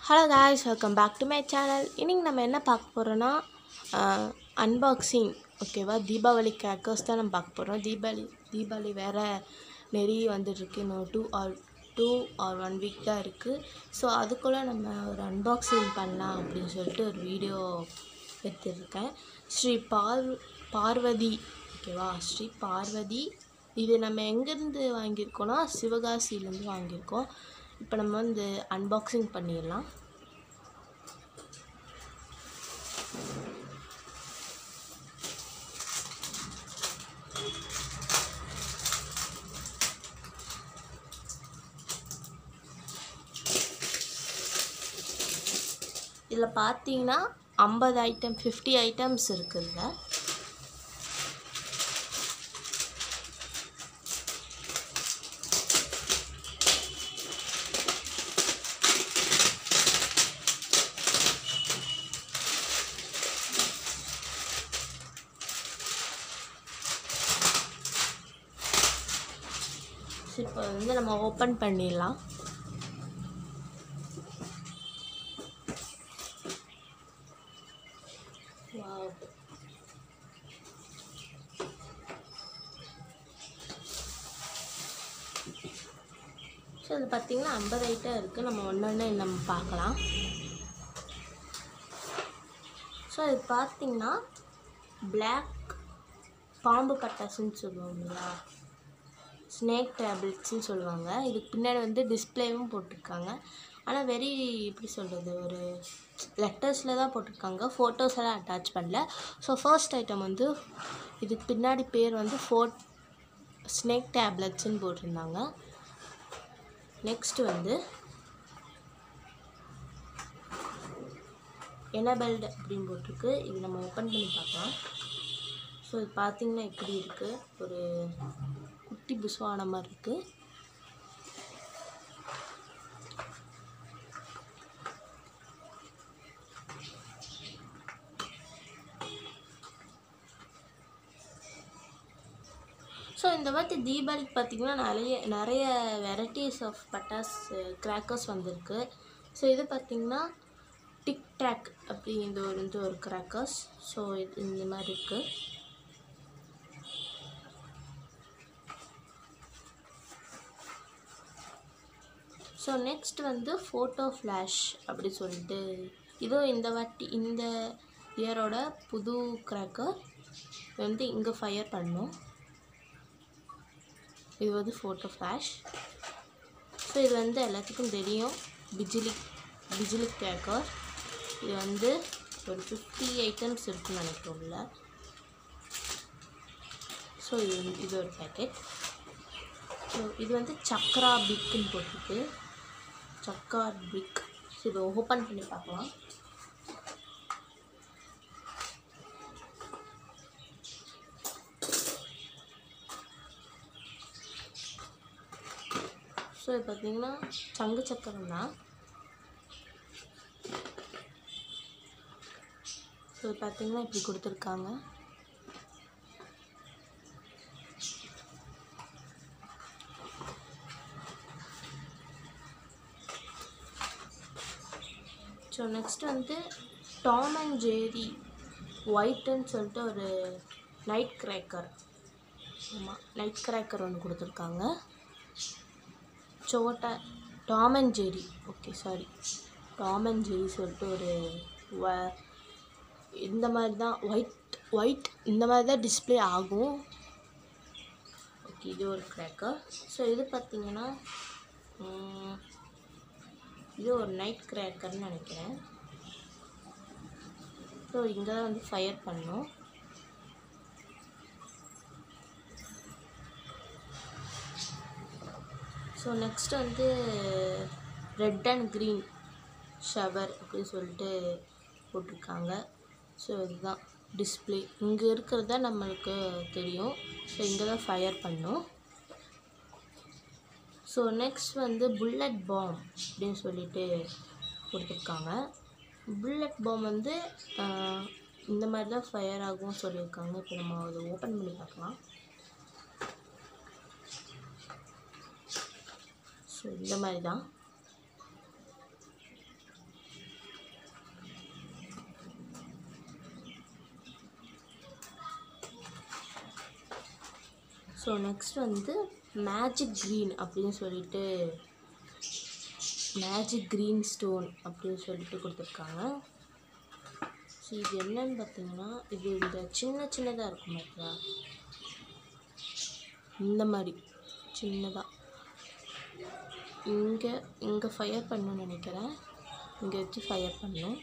Hello guys, welcome back to my channel. இன்றைக்கி நம்ம என்ன பார்க்க போகிறோன்னா அன்பாக்சிங். ஓகேவா, தீபாவளி கிராக்கர்ஸ் தான் நம்ம பார்க்க போகிறோம். தீபாவளி வேறு நிறைய வந்துட்டுருக்கு. இன்னும் 2 or 1 வீக் தான் இருக்குது. ஸோ அதுக்குள்ளே நம்ம ஒரு அன்பாக்சிங் பண்ணலாம் அப்படின்னு சொல்லிட்டு ஒரு வீடியோ எடுத்துருக்கேன். ஸ்ரீ பார்வதி. ஓகேவா, ஸ்ரீ பார்வதி. இது நம்ம எங்கேருந்து வாங்கியிருக்கோன்னா சிவகாசியிலேருந்து வாங்கியிருக்கோம். இப்போ நம்ம வந்து அன்பாக்சிங் பண்ணிடலாம். இதில் பார்த்தீங்கன்னா 50 ஐட்டம்ஸ் இருக்குதுங்க. இப்போ வந்து நம்ம ஓப்பன் பண்ணிடலாம். ஸோ இது பார்த்திங்கன்னா 50 ஐட்டம் இருக்குது. நம்ம ஒன்று நம்ம பார்க்கலாம். ஸோ இது பார்த்திங்கன்னா பிளாக் பாம்பு பட்டாசுன்னு சொல்லுவாங்க இல்லையா, ஸ்னேக் டேப்லெட்ஸ்ன்னு சொல்லுவாங்க. இதுக்கு பின்னாடி வந்து டிஸ்பிளேவும் போட்டிருக்காங்க. ஆனால் எப்படி சொல்கிறது, ஒரு லெட்டர்ஸில் தான் போட்டிருக்காங்க, ஃபோட்டோஸ் எல்லாம் அட்டாச் பண்ணல. ஸோ ஃபர்ஸ்ட் ஐட்டம் வந்து இதுக்கு பின்னாடி பேர் வந்து ஸ்னேக் டேப்லெட்ஸ்ன்னு போட்டிருந்தாங்க. நெக்ஸ்ட் வந்து எனபிள்டு அப்படின்னு போட்டிருக்கு. இது நம்ம ஓப்பன் பண்ணி பார்க்கலாம். ஸோ இது பார்த்திங்கன்னா இப்படி இருக்குது, ஒரு குட்டி புஸ்வான மாதிரி இருக்குது. ஸோ இந்த வாட்டி தீபாவளிக்கு பார்த்திங்கன்னா நிறைய வெரைட்டிஸ் ஆஃப் கிராக்கர்ஸ் வந்திருக்கு. ஸோ இது பார்த்திங்கன்னா டிக் டாக் அப்படிங்கிற ஒரு கிராக்கர்ஸ். ஸோ இது இந்த மாதிரி இருக்குது. ஸோ நெக்ஸ்ட் வந்து ஃபோட்டோ ஃப்ளாஷ் அப்படி சொல்லிட்டு இதுவும் இந்த இயரோட புது கிராக்கர். இது வந்து இங்கே ஃபயர் பண்ணும். இது வந்து ஃபோட்டோ ஃப்ளாஷ். ஸோ இது வந்து எல்லாத்துக்கும் தெரியும், பிஜிலி கிராக்கர். இது வந்து ஒரு 50 ஐட்டம்ஸ் இருக்குன்னு நினைக்கிறோம்ல. ஸோ இது ஒரு பேக்கெட். ஸோ இது வந்து சக்ரா பிக்குன்னு போட்டிருக்கு, சக்கா பிக். ஸோ இதை ஓப்பன் பண்ணி பார்க்கலாம். ஸோ இது பார்த்திங்கன்னா சங்கு சக்கரம் தான். ஸோ இது பார்த்திங்கன்னா இப்படி கொடுத்துருக்காங்க. ஸோ நெக்ஸ்ட் வந்து டாம் அண்ட் ஜெரி ஒயிட்டுன்னு சொல்லிட்டு ஒரு நைட் கிராக்கர் ஒன்று கொடுத்துருக்காங்க. டாம் அண்ட் ஜெரி சொல்லிட்டு ஒரு இந்த மாதிரி தான் ஒயிட் இந்த மாதிரி தான் டிஸ்பிளே ஆகும். ஓகே, இது ஒரு கிராக்கர். ஸோ இது பார்த்திங்கன்னா இது ஒரு நைட் கிராக்கர்னு நினைக்கிறேன். ஸோ இங்கே தான் வந்து ஃபயர் பண்ணும். ஸோ நெக்ஸ்ட் வந்து ரெட் அண்ட் க்ரீன் ஷவர் அப்படின்னு சொல்லிட்டு போட்டிருக்காங்க. ஸோ இதுதான் டிஸ்பிளே. இங்கே இருக்கிறது தான் நம்மளுக்கு தெரியும். ஸோ இங்கே தான் ஃபயர் பண்ணும். ஸோ நெக்ஸ்ட் வந்து புல்லட் பாம் அப்படின்னு சொல்லிட்டு கொடுத்துருக்காங்க. புல்லட் பாம் வந்து இந்த மாதிரி தான் ஃபயர் ஆகும்னு சொல்லியிருக்காங்க. இப்போ நம்ம அதை ஓப்பன் பண்ணி பார்க்கலாம். ஸோ இந்த மாதிரி தான். ஸோ நெக்ஸ்ட் வந்து மேஜிக் க்ரீன் அப்படின்னு சொல்லிட்டு மேஜிக் க்ரீன் ஸ்டோன் அப்படின்னு சொல்லிட்டு கொடுத்துருக்காங்க. ஸோ இது என்னன்னு பார்த்தீங்கன்னா, இது இந்த சின்னதாக இருக்கும் பார்த்தா, இந்த மாதிரி சின்னதாக இங்கே ஃபயர் பண்ணணும்னு நினைக்கிறேன். இங்கே வச்சு ஃபயர் பண்ணணும்.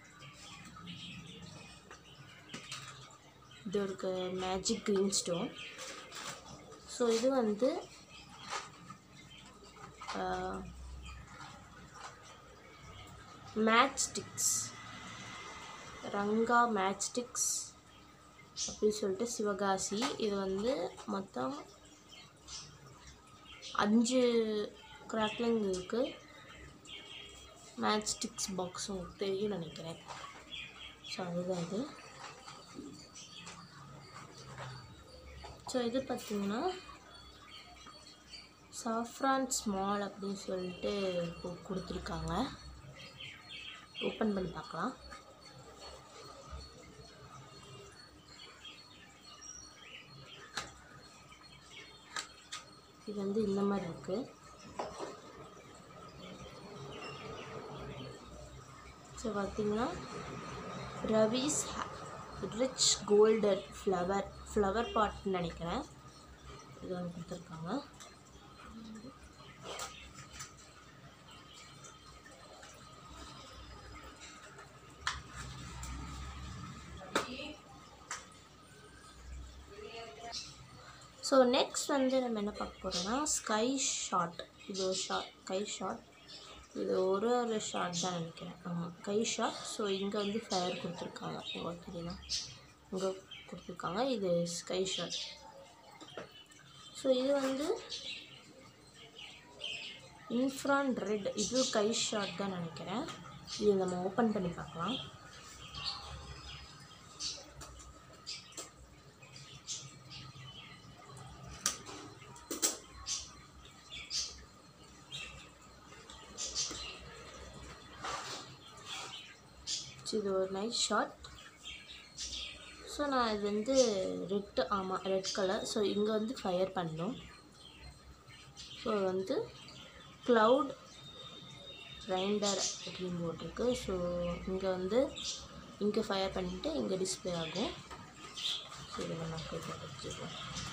இது ஒரு மேஜிக் க்ரீன் ஸ்டோன். ஸோ இது வந்து match sticks, Ranga match sticks அப்படின்னு சொல்லிட்டு சிவகாசி. இது வந்து மொத்தம் 5 கிராக்லிங் இருக்குது. மேட்ச் ஸ்டிக்ஸ் பாக்ஸ் உங்களுக்கு தெரியும் நினைக்கிறேன். ஸோ அதுதான் இது. ஸோ இது பார்த்திங்கன்னா சாஃப்ரான் ஸ்மால் அப்படின்னு சொல்லிட்டு கொடுத்துருக்காங்க. ஓப்பன் பண்ணி பார்க்கலாம். இது வந்து இந்த மாதிரி இருக்குது. ஸோ பார்த்திங்கன்னா ரவிஸ் ரிச் கோல்டன் ஃப்ளவர் பாட்னு நினைக்கிறேன். இது வந்து கொடுத்துருக்காங்க. ஸோ நெக்ஸ்ட் வந்து நம்ம என்ன பார்க்க போகிறோம்னா ஸ்கை ஷாட். இது ஒரு ஸ்கை ஷாட். இது ஒரு ஷாட் தான் நினைக்கிறேன். ஆமாம், ஸ்கை ஷாட். ஸோ இங்கே வந்து ஃபயர் கொடுத்துருக்காங்க. உங்களுக்கு தெரியுமா, இங்கே கொடுத்துருக்காங்க. இது ஸ்கை ஷாட். ஸோ இது வந்து இன்ஃப்ரான் ரெட். இது ஸ்கை ஷாட் தான் நினைக்கிறேன். இது நம்ம ஓப்பன் பண்ணி பார்க்கலாம். இது ஒரு நைஸ் ஷாட். ஸோ நான் இது வந்து ரெட் கலர். ஸோ இங்கே வந்து ஃபயர் பண்ணணும். ஸோ வந்து க்ளவுட் ரைண்டர் அப்படின்னு போட்டிருக்கு. ஸோ இங்கே ஃபயர் பண்ணிவிட்டு இங்கே டிஸ்பிளே ஆகும். ஸோ இதை நம்ம வச்சுருக்கோம்.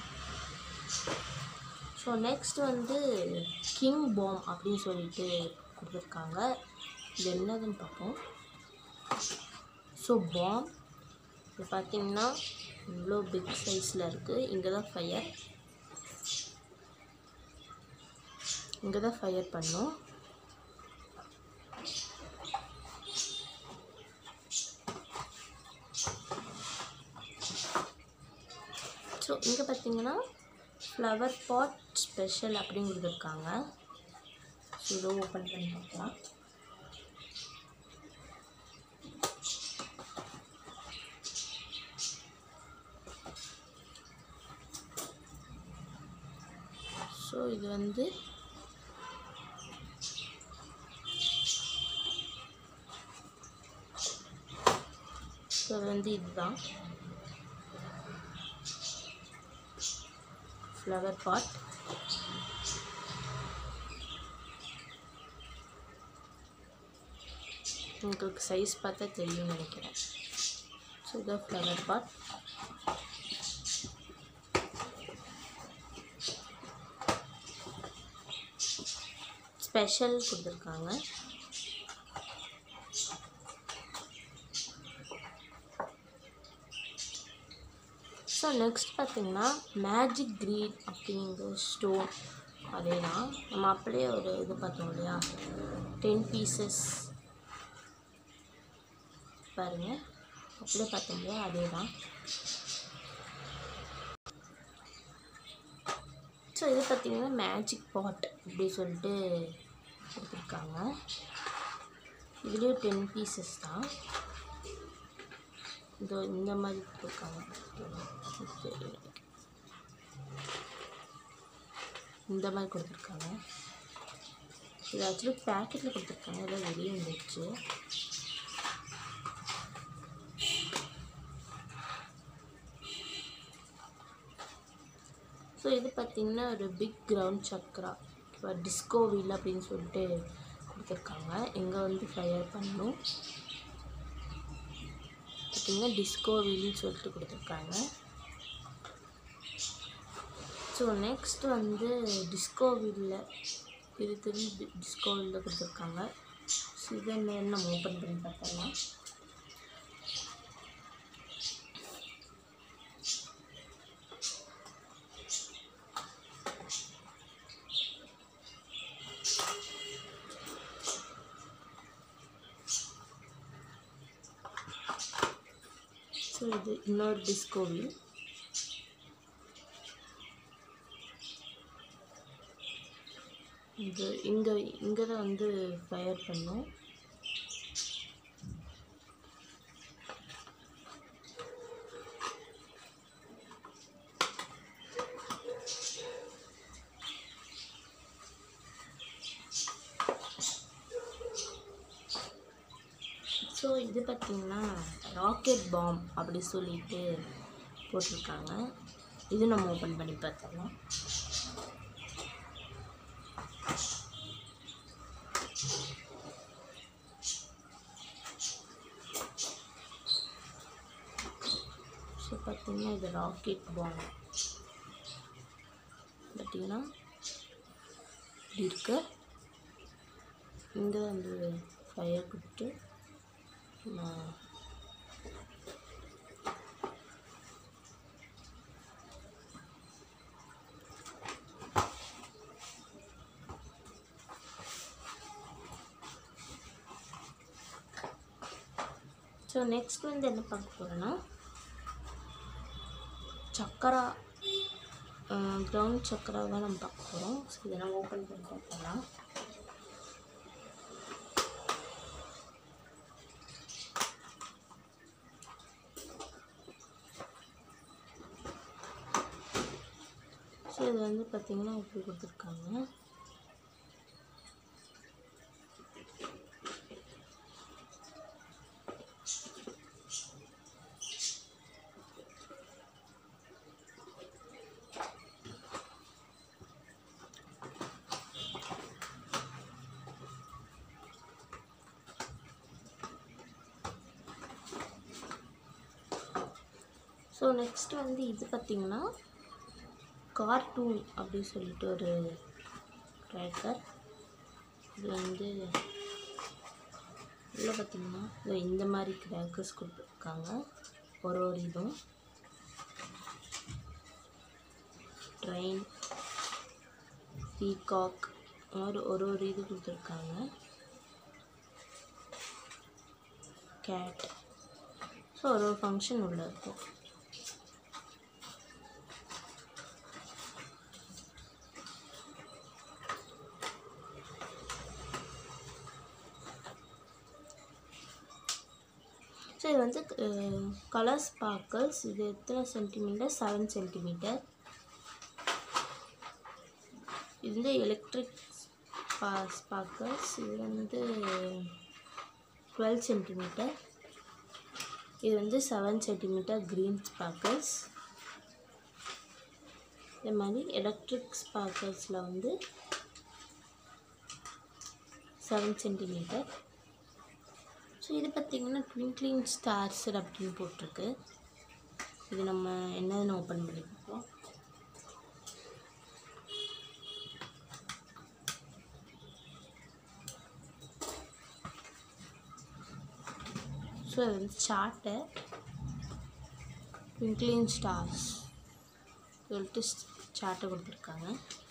ஸோ நெக்ஸ்ட் வந்து கிங் பாம் அப்படின்னு சொல்லிட்டு கொடுத்துருக்காங்க. இது என்னதுன்னு பார்ப்போம். ஸோ பாம் இது பார்த்திங்கன்னா இவ்வளோ பிக் சைஸில் இருக்குது. இங்கே தான் ஃபயர் பண்ணோம். ஸோ இங்கே பார்த்திங்கன்னா ஃப்ளவர் பாட் ஸ்பெஷல் அப்படின்னு கொடுத்துருக்காங்க. ஸோ இதை ஓப்பன் பண்ணி பார்க்கலாம். ஸோ இது வந்து இதுதான் ஃப்ளவர் பாட். உங்களுக்கு சைஸ் பார்த்தா தெரியும்னு நினைக்கிறேன். ஸோ இதான் ஃப்ளவர் பாட். ஸ்பெஷல் கொடுத்துருக்காங்க. ஸோ நெக்ஸ்ட் பார்த்திங்கன்னா மேஜிக் க்ரீன் அப்படிங்கிற ஸ்டோன். அதே தான் நம்ம அப்படியே ஒரு இது பார்த்தோம் இல்லையா, 10 பீசஸ் பாருங்கள், அப்படியே பார்த்தோம் இல்லையா, அதே தான். ஸோ இது பார்த்திங்கன்னா மேஜிக் பாட் அப்படி சொல்லிட்டு கொடுத்துருக்காங்க. இதுலேயும் 10 பீசஸ் தான். இந்த மாதிரி கொடுத்துருக்காங்க. இந்த மாதிரி கொடுத்துருக்காங்க. இது ஆக்சுவலி பேக்கெட்டில் கொடுத்துருக்காங்க. இதெல்லாம் வெளியே வந்துடுச்சு. ஸோ ஸோ இது பார்த்திங்கன்னா ஒரு பிக் கிரவுண்ட் சக்ரா, ஓகேவா, டிஸ்கோ வீல் அப்படின்னு சொல்லிட்டு கொடுத்துருக்காங்க. இங்கே வந்து ஃபயர் பண்ணணும். பார்த்திங்கன்னா டிஸ்கோ வீல்னு சொல்லிட்டு கொடுத்துருக்காங்க. ஸோ நெக்ஸ்ட் வந்து டிஸ்கோ வீலில் டிஸ்கோ வீலில் கொடுத்துருக்காங்க. ஸோ இதை நம்ம ஓப்பன் பண்ணி பார்த்தோம்னா ஸோ இது இன்னொரு டிஸ்கோ வீல். இது இங்கே தான் வந்து ஃபயர் பண்ணும். ஸோ இது பார்த்திங்கன்னா ராக்கெட் பாம் அப்படி சொல்லிட்டு போட்டிருக்காங்க. இது நம்ம ஓப்பன் பண்ணி பார்த்தோம்னா ஸோ பார்த்திங்கன்னா இது ராக்கெட் பாம் பார்த்திங்கன்னா இப்படி இருக்கு. இங்கே வந்து ஃபயர் கொடுத்து ஸோ நெக்ஸ்ட் வந்து என்ன பார்க்க போகிறோன்னா சக்கரா, கிரவுண்ட் சக்கரா தான் நம்ம பார்க்க போகிறோம். ஸோ இதை நம்ம ஓப்பன் பண்ணி பார்க்கலாம். ஸோ இது வந்து பார்த்திங்கன்னா இப்படி கொடுத்துருக்காங்க. ஸோ நெக்ஸ்ட் வந்து இது பார்த்திங்கன்னா கார்ட்டூன் அப்படின்னு சொல்லிட்டு ஒரு கிராக்கர். இது வந்து உள்ள பார்த்திங்கன்னா இந்த மாதிரி கிராக்கர்ஸ் கொடுத்துருக்காங்க. ஒரு இதுவும் ட்ரெயின், பீகாக், ஒரு இது கொடுத்துருக்காங்க. கேட். ஸோ ஒரு ஃபங்க்ஷன் உள்ள இருக்கும். ஸோ இது வந்து கலர் ஸ்பார்க்கிள்ஸ். இது எத்தனை சென்டிமீட்டர்? 7 சென்டிமீட்டர். இது வந்து எலக்ட்ரிக் ஸ்பார்க்கிள்ஸ். இது வந்து 12 சென்டிமீட்டர். இது வந்து 7 சென்டிமீட்டர் க்ரீன் ஸ்பார்க்கிள்ஸ். இதே மாதிரி எலக்ட்ரிக் ஸ்பார்க்கிள்ஸில் வந்து 7 சென்டிமீட்டர். ஸோ இது பார்த்திங்கன்னா ட்விங்க்லிங் ஸ்டார்ஸ் அப்படின்னு போட்டிருக்கு. இது நம்ம என்னதுன்னு ஓப்பன் பண்ணி பார்ப்போம். ஸோ அது வந்து சார்ட்டு ட்விங்க்லிங் ஸ்டார்ஸ் சொல்லிட்டு சார்ட்டை கொடுத்துருக்காங்க.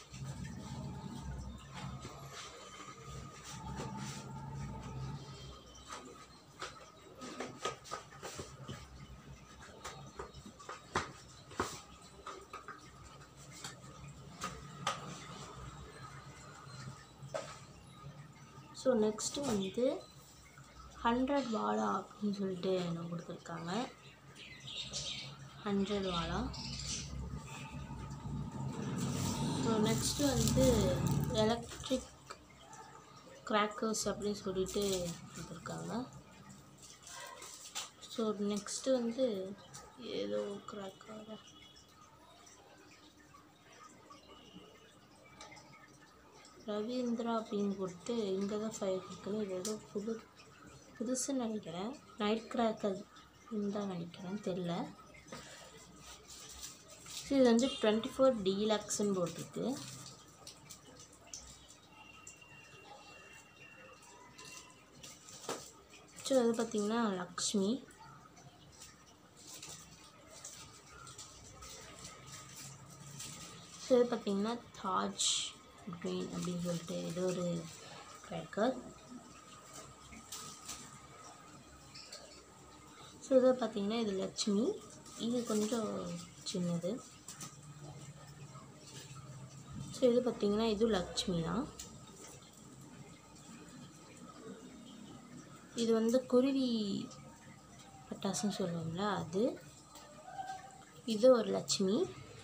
ஸோ நெக்ஸ்ட்டு வந்து 100 வாலா அப்படின்னு சொல்லிட்டு எனக்கு கொடுத்துருக்காங்க. 100 வாலா. ஸோ நெக்ஸ்ட்டு வந்து எலக்ட்ரிக் கிராக்கர்ஸ் அப்படின்னு சொல்லிட்டு கொடுத்துருக்காங்க. ஸோ நெக்ஸ்ட்டு வந்து ஏதோ கிராக்கர் ரவீந்திரா அப்படின்னு கொடுத்து இங்கே தான் ஃபயர் இருக்குன்னு, இது ஏதோ புதுசுன்னு நினைக்கிறேன். நைட் கிராக்கர் தான் நினைக்கிறேன், தெரில. ஸோ இது வந்து 24 டீலக்ஸ்ன்னு போட்டிருக்கு. ஸோ இது பார்த்திங்கன்னா லக்ஷ்மி. ஸோ இது பார்த்திங்கன்னா தாஜ் க்ரீன் அப்படின்னு சொல்லிட்டு ஏதோ ஒரு கிராக்கர். ஸோ இதை பார்த்திங்கன்னா இது லட்சுமி, இது கொஞ்சம் சின்னது. ஸோ இது பார்த்திங்கன்னா இது லக்ஷ்மி தான். இது வந்து குருவி பட்டாசுன்னு சொல்லுவோம்ல அது. இது ஒரு லட்சுமி.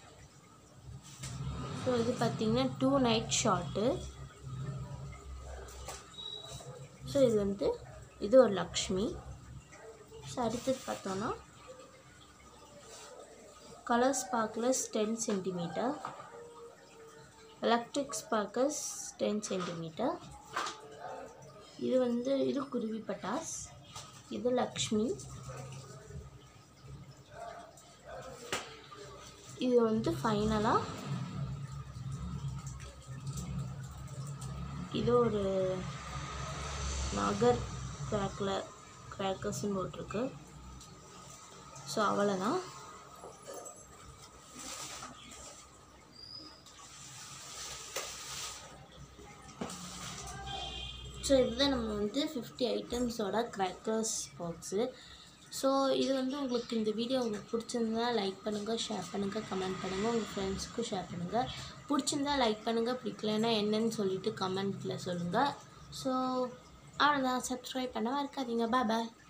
ஸோ இது பார்த்திங்கன்னா 2 நைட் ஷாட்டு. ஸோ இது வந்து இது ஒரு லக்ஷ்மி. ஸோ அடுத்தது பார்த்தோன்னா colour sparklers 10 centimetre, electric sparklers 10 centimetre. இது வந்து இது குருவி பட்டாஸ், இது லக்ஷ்மி. இது வந்து ஃபைனலாக இது ஒரு நகர் கிராக்கர்ஸ்ன்னு போட்டிருக்கு. ஸோ அவ்வளோதான். ஸோ இதுதான் நம்ம வந்து 50 ஐட்டம்ஸோட கிராக்கர்ஸ் பாக்ஸு. ஸோ இது வந்து உங்களுக்கு இந்த வீடியோ உங்களுக்கு பிடிச்சிருந்தா லைக் பண்ணுங்கள், ஷேர் பண்ணுங்கள், கமெண்ட் பண்ணுங்கள், உங்கள் ஃப்ரெண்ட்ஸுக்கும் ஷேர் பண்ணுங்கள். பிடிச்சிருந்தா லைக் பண்ணுங்கள், பிடிக்கலன்னா என்னன்னு சொல்லிவிட்டு கமெண்ட்டில் சொல்லுங்கள். ஸோ அவ்வளோதான். சப்ஸ்கிரைப் பண்ண மறக்காதீங்க. பாய்.